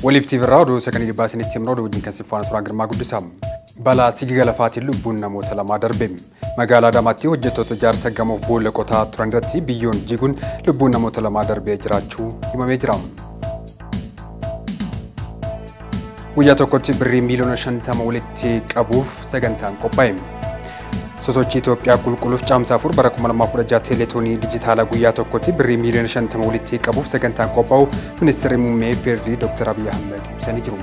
Waliif TV Ilaalcha Sekondii baasinitti himnoo wajjin kan siffaan turaan girmaa guddisam. Balaa sigiga lafaatiin lubbuun namoota lamaa darbe. Magaalaa Adaamaatti hojjettoota ijaarsa gamoof boolla qotaa turan irratti biyyoon jiguun lubbuun namoota lamaa darbee jiraachuu himamee jira. Guyyaa tokkotti birrii miiliyoona 50 walitti qabuuf sagantaan qophaa'e. Sosochii Itoophiyaa qulqulluuf Caamsaa 4 bara 2016 teeleetoonii dijitaalaa guyyaa tokkotti birrii miiliyoona 50 walitti qabuuf sagantaan qophaa'u Ministeerri Muummee Firdii Dr. Abiy Ahmed ibsanii jiru.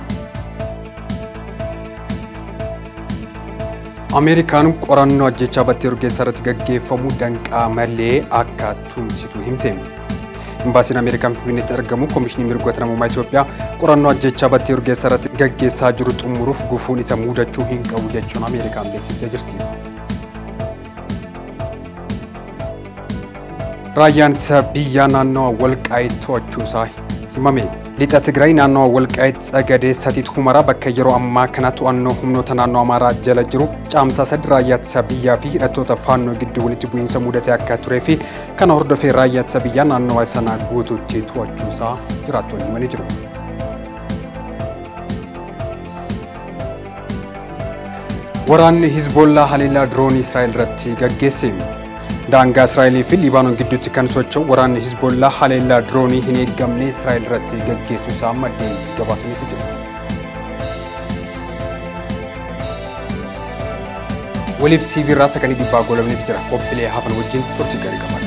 Ameerikaan qorannoo ajjechaa battee Urgeessaa irratti gaggeeffamu danqaa malee akka tumsitu himte. Imbaasiin Ameerikaan Finfinneetti argamu Komishinii Mirgoota Namummaa Itoophiyaa qorannoo ajjechaa battee Urgeessaa irratti gaggeessaa jiru xumuruuf gufuun isa mudachuu hin qabu jechuun Ameerikaan beeksiftee jirti. Raayyaan ittisa biyyaa naannoo Walqaayit to'achuusaa himame. Lixa Tigraay naannoo Walqaayit Tsagadee Satiit Humaraa bakka yeroo ammaa kana to'annoo humnoota naannoo Amaaraa jala jiru Caamsaa 3 raayyaa ittisa biyyaa fi hidhattoota faannoo gidduu walitti bu'iinsa mudatee akka turee fi kana hordofee raayyaa ittisa biyyaa naannoo sanaa guutuutti to'achuusaa jiraattonni himanii jiru. Waraanni Hizbollaa haleellaa diroonii Israa'el irratti gaggeesse. Daangaa Israa'elii fi Libaanoon gidduutti kan socho'u waraanni Hizbollaa haleellaa diroonii hin eegamne Israa'el irratti gaggeessuusaa maddeen gabaasaniitu jiru. Waliif TV irraa Sekondii 100 jira. Qophiilee hafan wajjin turtii gaarii qaba.